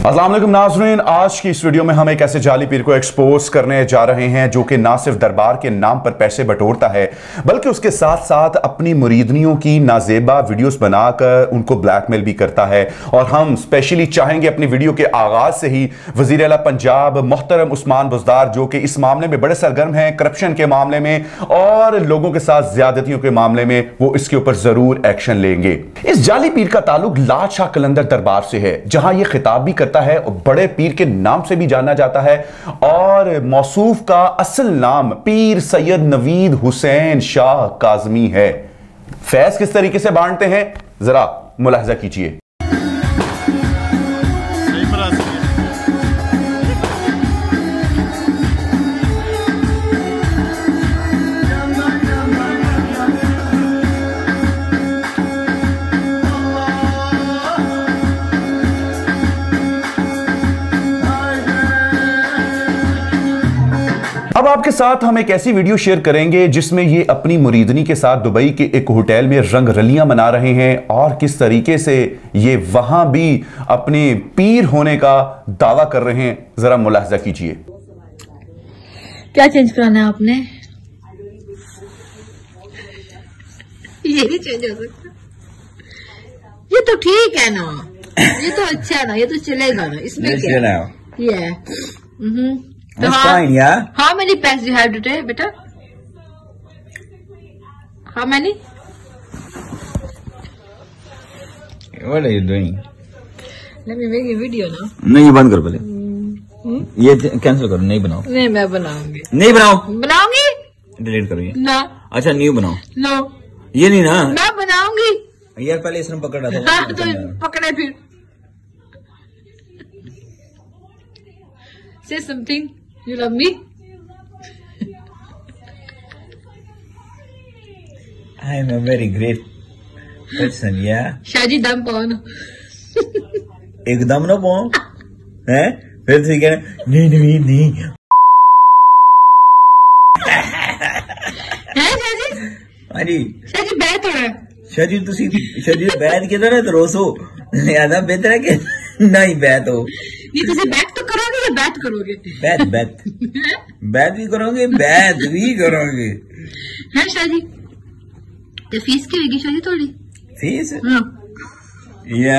अस्सलाम वालेकुम नाज़रीन, आज की इस वीडियो में हम एक ऐसे जाली पीर को एक्सपोज करने जा रहे हैं जो कि ना सिर्फ दरबार के नाम पर पैसे बटोरता है बल्कि उसके साथ साथ अपनी मुरीदनियों की नाजेबा वीडियोस बनाकर उनको ब्लैकमेल भी करता है। और हम स्पेशली चाहेंगे अपनी वीडियो के आगाज से ही वज़ीर आला पंजाब मोहतरम उस्मान बुज़दार, जो कि इस मामले में बड़े सरगर्म हैं, करप्शन के मामले में और लोगों के साथ ज्यादतियों के मामले में, वो इसके ऊपर जरूर एक्शन लेंगे। इस जाली पीर का ताल्लुक लाट शाह कलंदर दरबार से है, जहां यह खिताब भी करता है और बड़े पीर के नाम से भी जाना जाता है। और मौसूफ का असल नाम पीर सैयद नवीद हुसैन शाह काज़मी है। फैज किस तरीके से बांटते हैं जरा मुलाहजा कीजिए। अब आपके साथ हम एक ऐसी वीडियो शेयर करेंगे जिसमें ये अपनी मुरीदनी के साथ दुबई के एक होटल में रंग रलियां मना रहे हैं और किस तरीके से ये वहां भी अपने पीर होने का दावा कर रहे हैं। जरा मुलाहजा कीजिए। क्या चेंज कराना है आपने? ये नहीं चेंज हो सकता। ये तो ठीक है ना, ये तो अच्छा है ना, ये तो चलेगा ना, इसमें क्या है? That's fine, yeah. How many packs do you have today, beta? How many? What are you doing? Let me make a video now. नहीं, ये बंद कर पहले। ये कैंसिल करो, नहीं बनाओ। नहीं, मैं बनाऊंगी। नहीं बनाओ। बनाऊंगी। डिलीट करो ये। ना। अच्छा न्यू बनाओ। नो। ये नहीं ना। मैं बनाऊंगी। यार पहले इसने पकड़ा था। हाँ, तो पकड़े फिर। Say something. You love me? I am a very great person, yeah. Shaji दम पाओ। एकदम ना पाओ, हैं? फिर ठीक है। नहीं। हैं शाजी? अरे शाजी बैठ हो रहा है। शाजी बैठ के तो रोसो ज्यादा बेहतर है कि नहीं बैठ हो। ये तुझे बैठ तो करोगे या बैठ करोगे? बैठ भी करोगे, बैठ भी करोगे। है शाजी? तो फीस की होगी शाजी थोड़ी? फीस? हाँ। या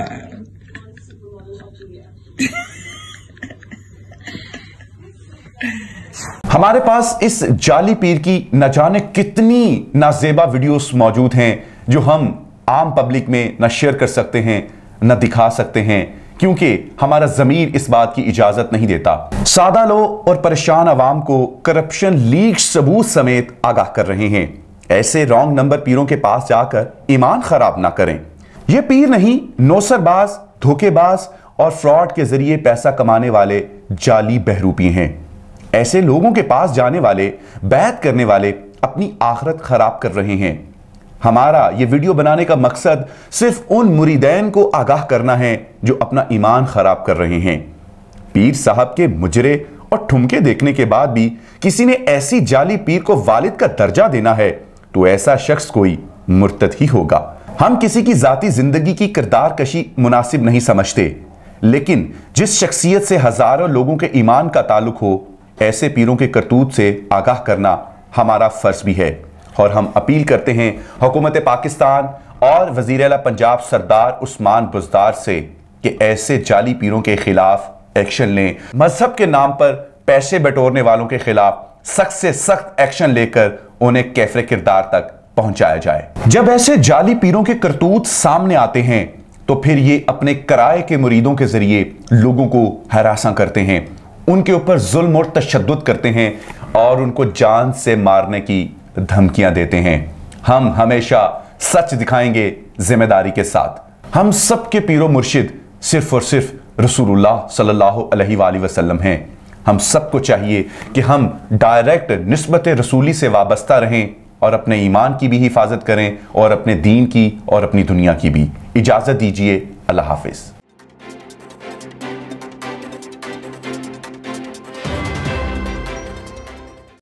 हमारे पास इस जाली पीर की न जाने कितनी नाजेबा वीडियोस मौजूद हैं जो हम आम पब्लिक में न शेयर कर सकते हैं न दिखा सकते हैं, क्योंकि हमारा ज़मीर इस बात की इजाजत नहीं देता। सादा लोग और परेशान आवाम को करप्शन लीक सबूत समेत आगाह कर रहे हैं। ऐसे रॉन्ग नंबर पीरों के पास जाकर ईमान खराब ना करें। ये पीर नहीं, नौसरबाज, धोखेबाज और फ्रॉड के जरिए पैसा कमाने वाले जाली बहरूपी हैं। ऐसे लोगों के पास जाने वाले, बैत करने वाले अपनी आखिरत खराब कर रहे हैं। हमारा ये वीडियो बनाने का मकसद सिर्फ उन मुरीदैन को आगाह करना है जो अपना ईमान खराब कर रहे हैं। पीर साहब के मुजरे और ठुमके देखने के बाद भी किसी ने ऐसी जाली पीर को वालिद का दर्जा देना है तो ऐसा शख्स कोई मुर्तद ही होगा। हम किसी की जाती जिंदगी की किरदार कशी मुनासिब नहीं समझते, लेकिन जिस शख्सियत से हजारों लोगों के ईमान का ताल्लुक हो, ऐसे पीरों के करतूत से आगाह करना हमारा फर्ज भी है। और हम अपील करते हैं हुकूमत पाकिस्तान और वज़ीर आला पंजाब सरदार उस्मान बुज़दार से कि ऐसे जाली पीरों के खिलाफ एक्शन लें। मजहब के नाम पर पैसे बटोरने वालों के खिलाफ सख्त से सख्त एक्शन लेकर उन्हें कैफरे किरदार तक पहुंचाया जाए। जब ऐसे जाली पीरों के करतूत सामने आते हैं तो फिर ये अपने किराए के मुरीदों के जरिए लोगों को हरासा करते हैं, उनके ऊपर जुल्म और तशद्दुद करते हैं और उनको जान से मारने की धमकियां देते हैं। हम हमेशा सच दिखाएंगे जिम्मेदारी के साथ। हम सबके पीरो मुर्शिद सिर्फ और सिर्फ रसूलुल्लाह सल्लल्लाहु अलैहि वसल्लम हैं। हम सबको चाहिए कि हम डायरेक्ट निस्बत रसूली से वाबस्ता रहें और अपने ईमान की भी हिफाजत करें और अपने दीन की और अपनी दुनिया की भी। इजाजत दीजिए। अल्लाह हाफिज।